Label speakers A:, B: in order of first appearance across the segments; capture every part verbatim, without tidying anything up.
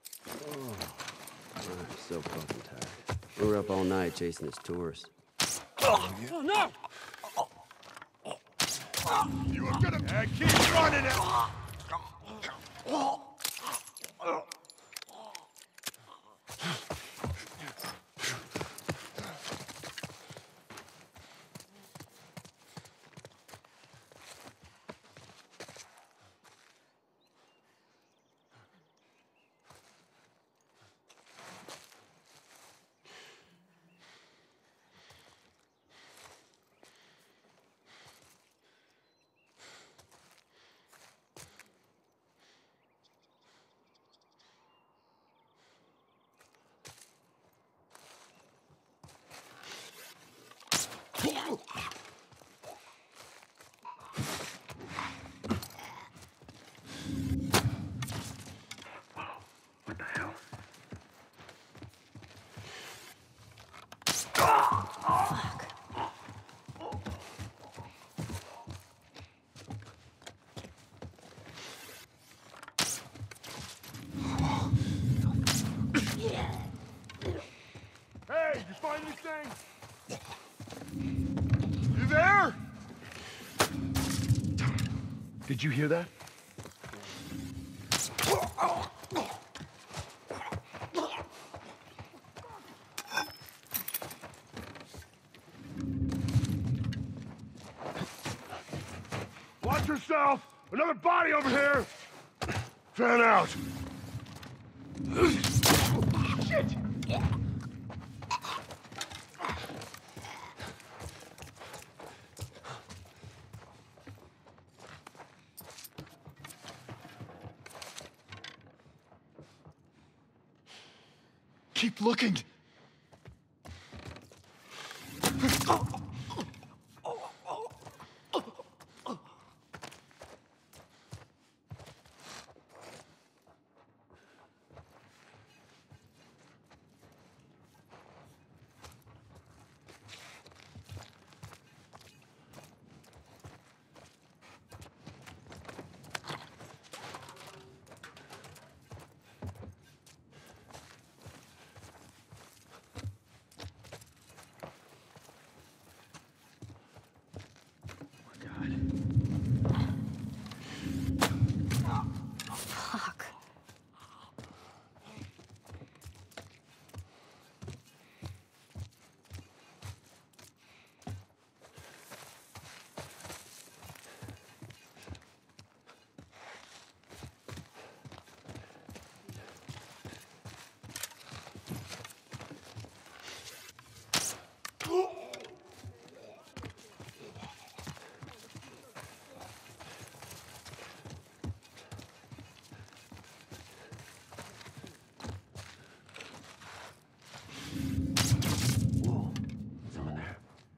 A: Oh, I'm so fucking tired. We were up all night chasing this tourist.
B: Oh, no!
C: You are gonna uh, keep running it!
B: What the hell?
D: Fuck.
C: Hey, you find anything? You there?
B: Did you hear that?
C: Watch yourself! Another body over here! Fan out! Shit!
B: Keep looking.
D: Fuck.
B: Whoa, someone there.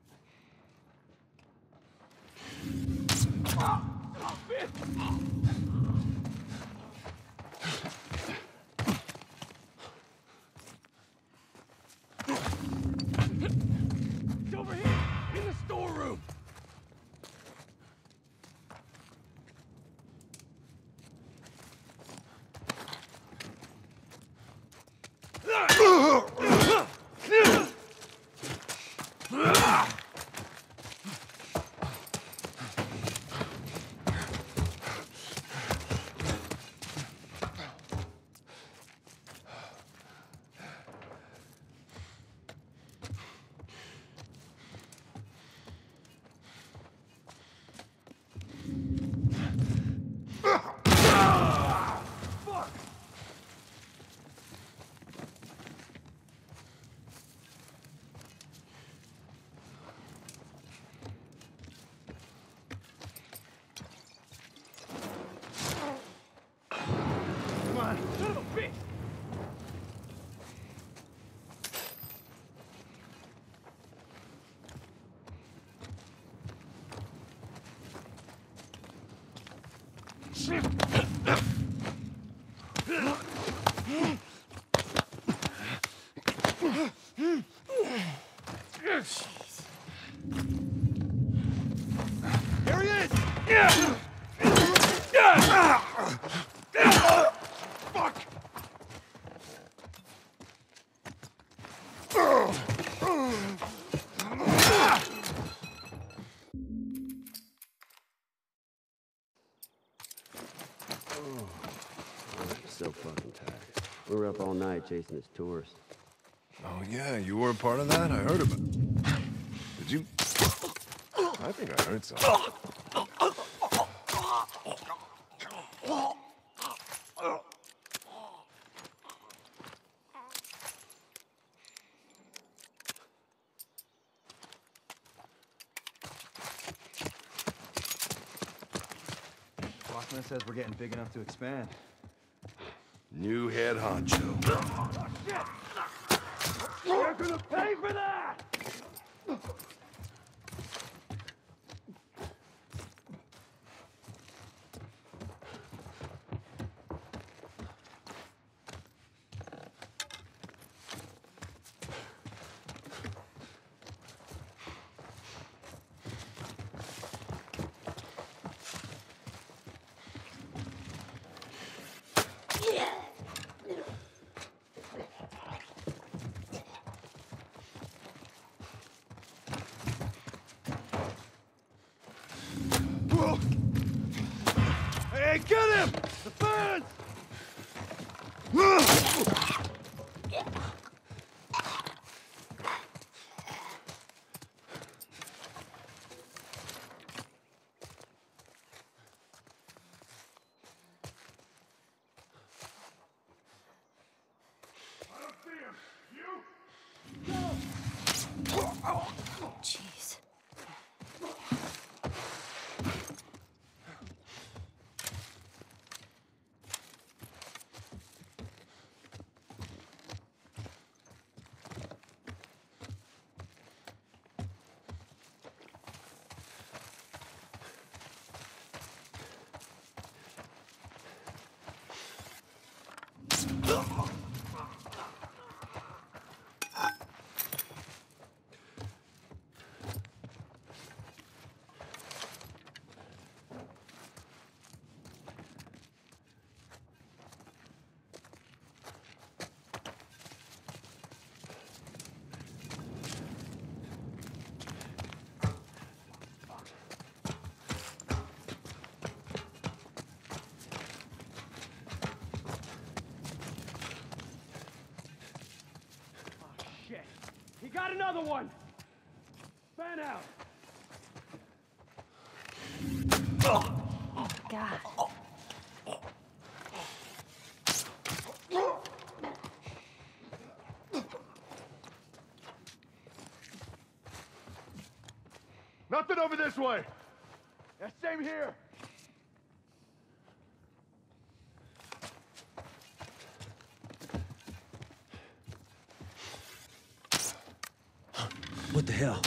C: It's over here! In the storeroom! Come on, son of a bitch! Here he is! Yeah! Fuck!
A: so fucking tired. We were up all night chasing this tourist.
E: Oh, yeah, you were a part of that? I heard about it. Did you? I think I heard something.
F: Bachman says we're getting big enough to expand.
E: New head honcho.
C: You're gonna pay for that! Hey, get him! The fence!
D: Jeez.
C: He got another one! Fan out!
D: Oh, God.
C: Nothing over this way! Yeah, same here!
A: What the hell?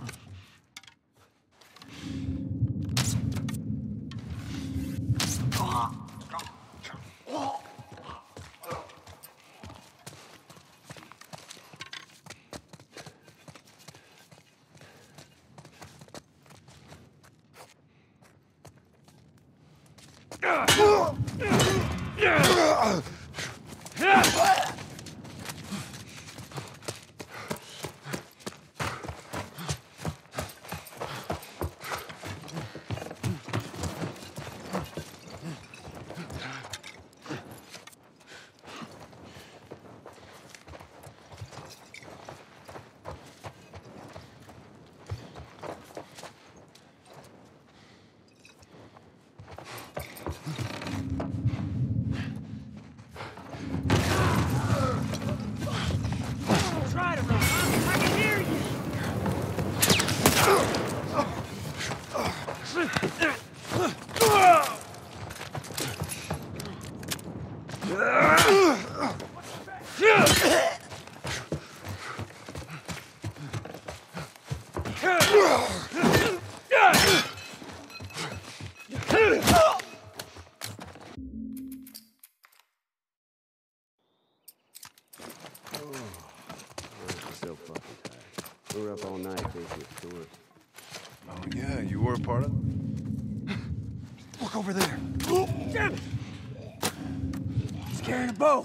A: So fucking tired. We were up all night chasing this tourist.
E: Oh, yeah, you were a part of it?
F: Look over there. Damn it! He's carrying a bow.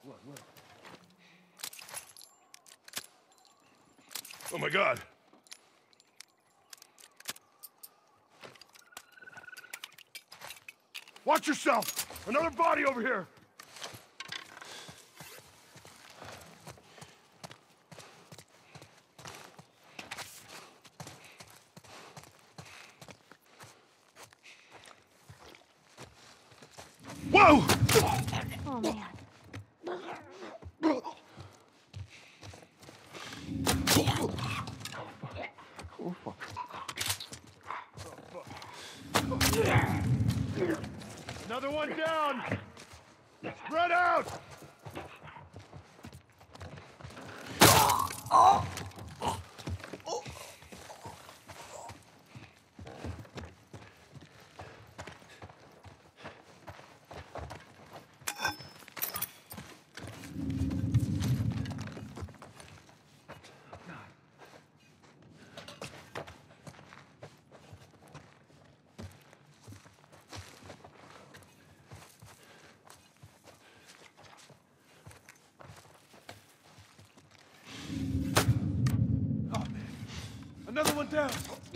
C: Oh my God. Watch yourself! Another body over here! Whoa!
D: Oh, man.
C: Another one down! Spread out! Another one down!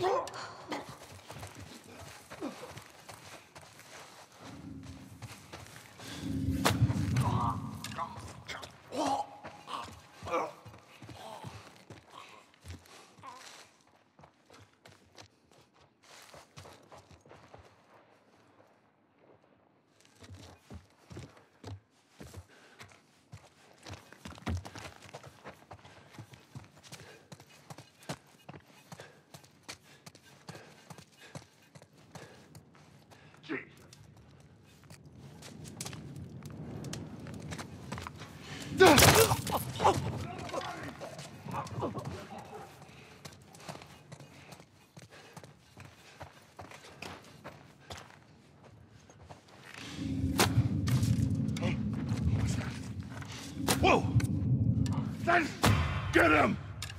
C: Whoa! Then get him!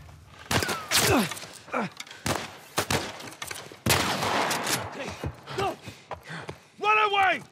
C: Hey, go! Run away!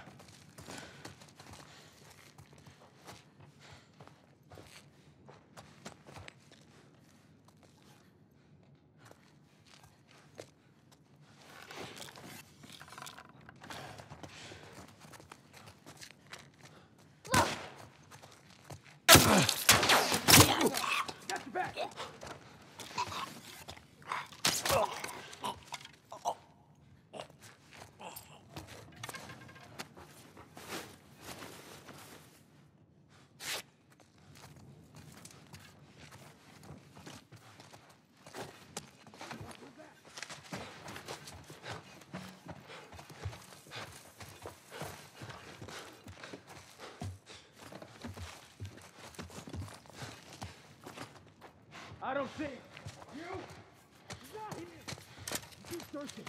C: I don't see it. You? He's not here. He's thirsty.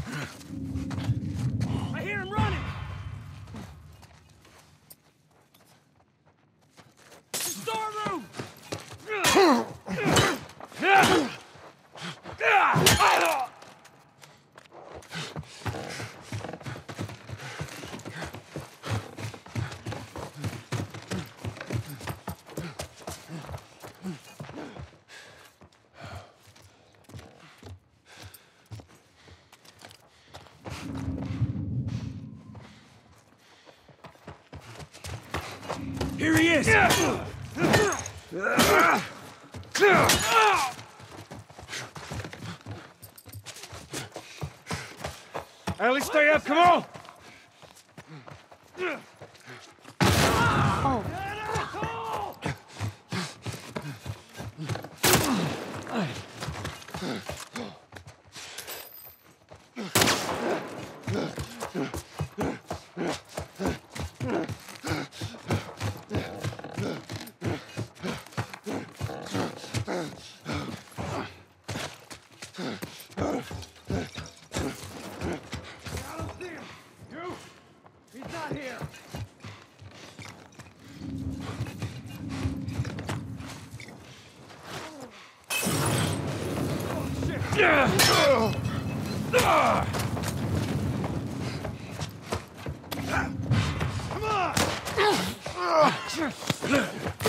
C: I hear him running. The storeroom.
F: Here he is!
C: Ellie, stay up, come on!
D: Oh.
C: Come on! Ugh.